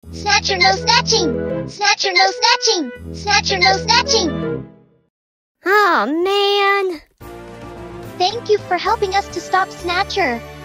Snatcher no snatching! Snatcher no snatching! Snatcher no snatching! Oh, man. Thank you for helping us to stop Snatcher.